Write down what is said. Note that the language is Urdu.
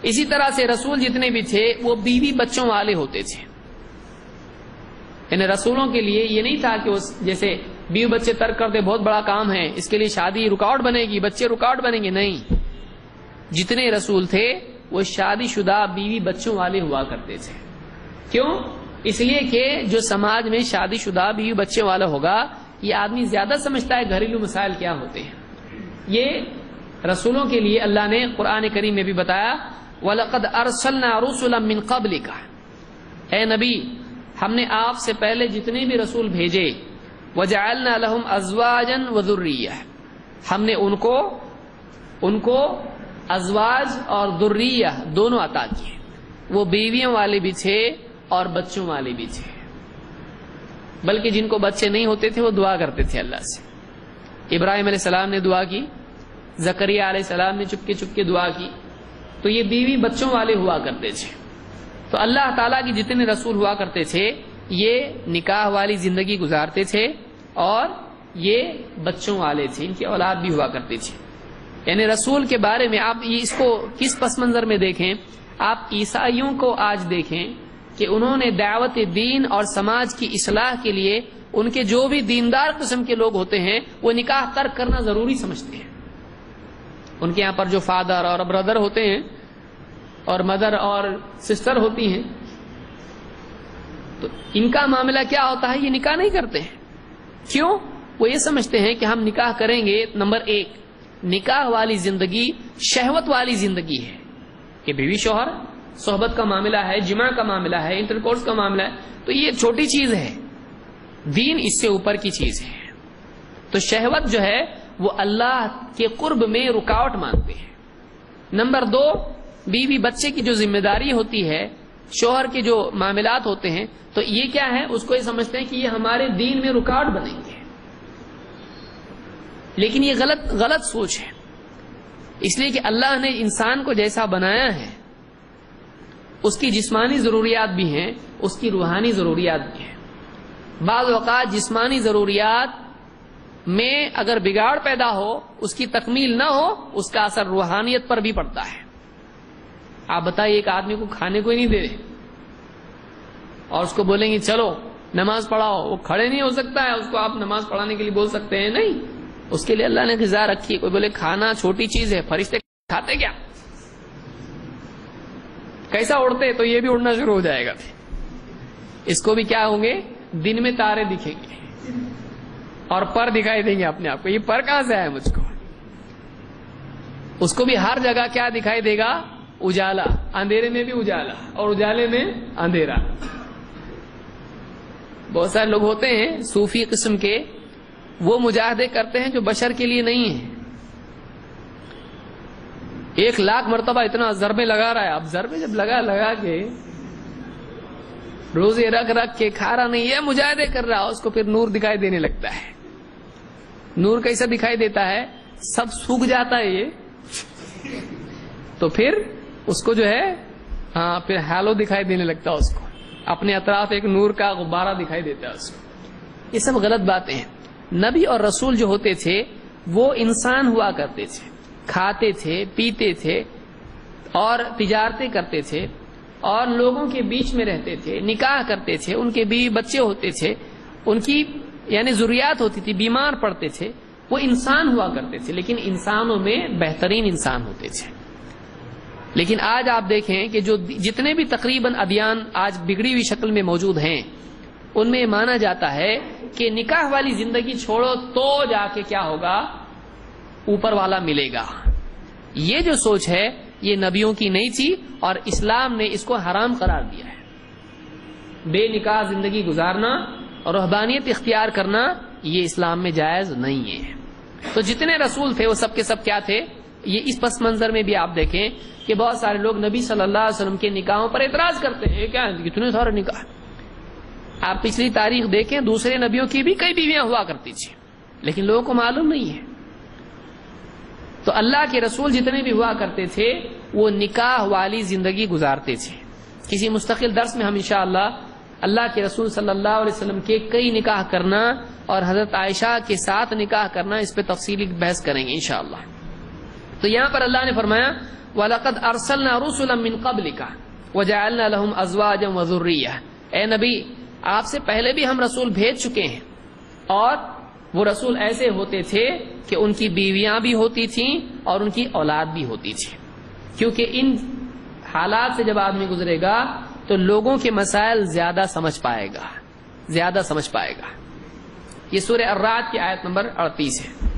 اسی طرح سے رسول جتنے بھی تھے وہ بیوی بچوں والے ہوتے تھے. یعنی رسولوں کے لیے یہ نہیں تھا کہ جیسے بیوی بچے ترک کر دے بہت بڑا کام ہے، اس کے لیے شادی رکاوٹ بنے گی، بچے رکاوٹ بنیں گے. نہیں، جتنے رسول تھے وہ شادی شدہ بیوی بچوں والے ہوا کرتے تھے. کیوں؟ اس لیے کہ جو سماج میں شادی شدہ بیوی بچے والا ہوگا یہ آدمی زیادہ سمجھتا ہے گھریلو مسائل کیا ہوتے ہیں. یہ رسولوں کے لیے اللہ نے قرآن کریم میں بھی بتایا وَلَقَدْ أَرْسَلْنَا رُسُلًا مِّن قَبْلِكَ، اے نبی ہم نے آپ سے پہلے جتنے بھی رسول بھیجے وَجَعَلْنَا لَهُمْ أَزْوَاجًا وَذُرِّيَّةً، ہم نے ان کو ازواج اور ذریہ دونوں عطا کیے. وہ بیویوں والے بھی تھے اور بچوں والے بھی تھے، بلکہ جن کو بچے نہیں ہوتے تھے وہ دعا کرتے تھے اللہ سے. ابراہیم علیہ السلام نے دعا کی، زکریا علیہ السلام نے چپکے چپکے دعا کی. تو یہ بیوی بچوں والے ہوا کرتے تھے. تو اللہ تعالیٰ کی جتنے رسول ہوا کرتے تھے یہ نکاح والی زندگی گزارتے تھے اور یہ بچوں والے تھے، ان کی اولاد بھی ہوا کرتی تھی. یعنی رسول کے بارے میں آپ اس کو کس پس منظر میں دیکھیں، آپ عیسائیوں کو آج دیکھیں کہ انہوں نے دعوت دین اور سماج کی اصلاح کے لیے ان کے جو بھی دیندار قسم کے لوگ ہوتے ہیں وہ نکاح ترک کرنا ضروری سمجھتے ہیں. ان کے یہاں پر جو فادر اور بردر ہوتے ہیں اور مدر اور سسٹر ہوتی ہیں تو ان کا معاملہ کیا ہوتا ہے، یہ نکاح نہیں کرتے ہیں. کیوں؟ وہ یہ سمجھتے ہیں کہ ہم نکاح کریں گے، نمبر ایک نکاح والی زندگی شہوت والی زندگی ہے کہ بیوی شوہر صحبت کا معاملہ ہے، جماع کا معاملہ ہے، انٹرکورس کا معاملہ ہے، تو یہ چھوٹی چیز ہے، دین اس سے اوپر کی چیز ہے. تو شہوت جو ہے وہ اللہ کے قرب میں رکاوٹ مانتے ہیں. نمبر دو بیوی بچے کی جو ذمہ داری ہوتی ہے، شوہر کے جو معاملات ہوتے ہیں، تو یہ کیا ہے، اس کو یہ سمجھتے ہیں کہ یہ ہمارے دین میں رکاوٹ بنیں گے. لیکن یہ غلط سوچ ہے، اس لیے کہ اللہ نے انسان کو جیسا بنایا ہے اس کی جسمانی ضروریات بھی ہیں، اس کی روحانی ضروریات بھی ہیں. بعض اوقات جسمانی ضروریات میں اگر بگاڑ پیدا ہو، اس کی تکمیل نہ ہو، اس کا اثر روحانیت پر بھی پڑتا ہے. آپ بتائیے ایک آدمی کو کھانے کو ہی نہیں دے رہے اور اس کو بولیں گے چلو نماز پڑھاؤ، وہ کھڑے نہیں ہو سکتا ہے، اس کو آپ نماز پڑھانے کے لیے بول سکتے ہیں؟ نہیں، اس کے لیے اللہ نے غذا رکھی ہے. کوئی بولے کھانا چھوٹی چیز ہے، فرشتے کھاتے کیا؟ کیسا اڑتے تو یہ بھی اڑنا شروع ہو جائے گا. اس کو بھی کیا ہوں گے، دن میں تارے دکھیں گے اور پر دکھائی دیں گے اپنے آپ کو. یہ پر کہاں سے آیا مجھ کو؟ اس کو بھی ہر جگہ کیا دکھائی دے گا، اجالا. اندھیرے میں بھی اجالا اور اجالے میں اندھیرا. بہت سارے لوگ ہوتے ہیں صوفی قسم کے، وہ مجاہدے کرتے ہیں جو بشر کے لیے نہیں ہیں. 1,00,000 مرتبہ اتنا ضربے لگا رہا ہے. اب ضربے جب لگا کے روزے رکھ کے کھا رہا نہیں، یہ مجاہدے کر رہا، اس کو پھر نور دکھائی دینے لگتا ہے. نور کیسا دکھائی دیتا ہے، سب سوکھ جاتا ہے یہ، تو پھر اس کو جو ہے پھر ہیلو دکھائی دینے لگتا ہے، اس کو اپنے اطراف ایک نور کا غبارہ دکھائی دیتا ہے اس کو. یہ سب غلط باتیں ہیں. نبی اور رسول جو ہوتے تھے وہ انسان ہوا کرتے تھے، کھاتے تھے، پیتے تھے اور تجارتیں کرتے تھے اور لوگوں کے بیچ میں رہتے تھے، نکاح کرتے تھے، ان کے بیوی بچے ہوتے تھے، ان کی یعنی ضروریات ہوتی تھی، بیمار پڑتے تھے. وہ انسان ہوا کرتے تھے، لیکن انسانوں میں بہترین انسان ہوتے تھے. لیکن آج آپ دیکھیں کہ جو جتنے بھی تقریباً ادیان آج بگڑی ہوئی شکل میں موجود ہیں ان میں مانا جاتا ہے کہ نکاح والی زندگی چھوڑو تو جا کے کیا ہوگا، اوپر والا ملے گا. یہ جو سوچ ہے یہ نبیوں کی نہیں تھی اور اسلام نے اس کو حرام قرار دیا ہے. بے نکاح زندگی گزارنا اور رہبانیت اختیار کرنا یہ اسلام میں جائز نہیں ہے. تو جتنے رسول تھے وہ سب کے سب کیا تھے، یہ اس پس منظر میں بھی آپ دیکھیں کہ بہت سارے لوگ نبی صلی اللہ علیہ وسلم کے نکاحوں پر اعتراض کرتے ہیں. کیا اتنے سارے نکاح؟ آپ پچھلی تاریخ دیکھیں، دوسرے نبیوں کی بھی کئی بیویاں ہوا کرتی تھیں لیکن لوگوں کو معلوم نہیں ہے. تو اللہ کے رسول جتنے بھی ہوا کرتے تھے وہ نکاح والی زندگی گزارتے تھے. کسی مستقل درس میں ہم انشاءاللہ اللہ کے رسول صلی اللہ علیہ وسلم کے کئی نکاح کرنا اور حضرت عائشہ کے ساتھ نکاح کرنا، اس پہ تفصیلی بحث کریں گے انشاءاللہ. تو یہاں پر اللہ نے فرمایا وَلَقَدْ أَرْسَلْنَا رُسُلًا مِّن قَبْلِكَ وَجَعَلْنَا لَهُمْ أَزْوَاجًا وَذُرِّيَّةً، اے نبی آپ سے پہلے بھی ہم رسول بھیج چکے ہیں، اور وہ رسول ایسے ہوتے تھے کہ ان کی بیویاں بھی ہوتی تھیں اور ان کی اولاد بھی ہوتی تھی، کیونکہ ان حالات سے جب آدمی گزرے گا تو لوگوں کے مسائل زیادہ سمجھ پائے گا، زیادہ سمجھ پائے گا۔ یہ سورہ الرعد کی آیت نمبر 38 ہے۔